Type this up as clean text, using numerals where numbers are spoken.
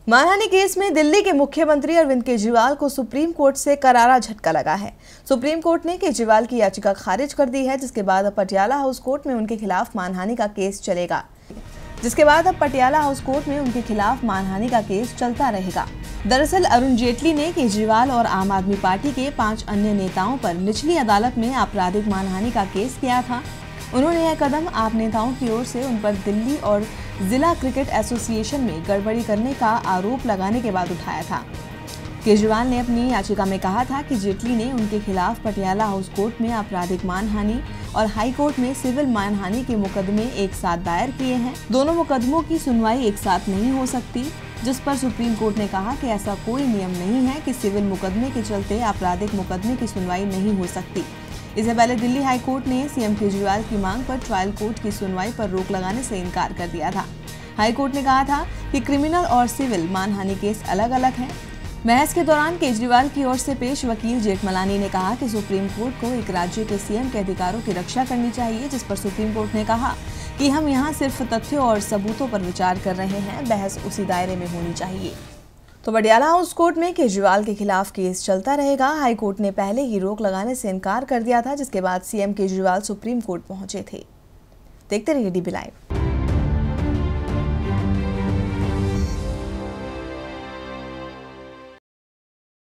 मानहानि केस में दिल्ली के मुख्यमंत्री अरविंद केजरीवाल को सुप्रीम कोर्ट से करारा झटका लगा है। सुप्रीम कोर्ट ने केजरीवाल की याचिका खारिज कर दी है, जिसके बाद अब पटियाला हाउस कोर्ट में उनके खिलाफ मानहानि का केस चलता रहेगा। दरअसल अरुण जेटली ने केजरीवाल और आम आदमी पार्टी के 5 अन्य नेताओं पर निचली अदालत में आपराधिक मानहानि का केस किया था। उन्होंने यह कदम आप नेताओं की ओर से उन पर दिल्ली और जिला क्रिकेट एसोसिएशन में गड़बड़ी करने का आरोप लगाने के बाद उठाया था। केजरीवाल ने अपनी याचिका में कहा था कि जेटली ने उनके खिलाफ पटियाला हाउस कोर्ट में आपराधिक मानहानि और हाई कोर्ट में सिविल मानहानि के मुकदमे एक साथ दायर किए हैं। दोनों मुकदमों की सुनवाई एक साथ नहीं हो सकती, जिस पर सुप्रीम कोर्ट ने कहा कि ऐसा कोई नियम नहीं है कि सिविल मुकदमे के चलते आपराधिक मुकदमे की सुनवाई नहीं हो सकती। इससे पहले दिल्ली हाई कोर्ट ने सीएम केजरीवाल की मांग पर ट्रायल कोर्ट की सुनवाई पर रोक लगाने से इनकार कर दिया था। हाई कोर्ट ने कहा था कि क्रिमिनल और सिविल मानहानि केस अलग अलग हैं। बहस के दौरान केजरीवाल की ओर से पेश वकील जेठमलानी ने कहा कि सुप्रीम कोर्ट को एक राज्य के सीएम के अधिकारों की रक्षा करनी चाहिए, जिस पर सुप्रीम कोर्ट ने कहा कि हम यहाँ सिर्फ तथ्यों और सबूतों पर विचार कर रहे हैं, बहस उसी दायरे में होनी चाहिए। तो पटियाला हाउस कोर्ट में केजरीवाल के खिलाफ केस चलता रहेगा। हाई कोर्ट ने पहले ही रोक लगाने से इनकार कर दिया था, जिसके बाद सीएम केजरीवाल सुप्रीम कोर्ट पहुंचे थे। देखते रहिए DB लाइव।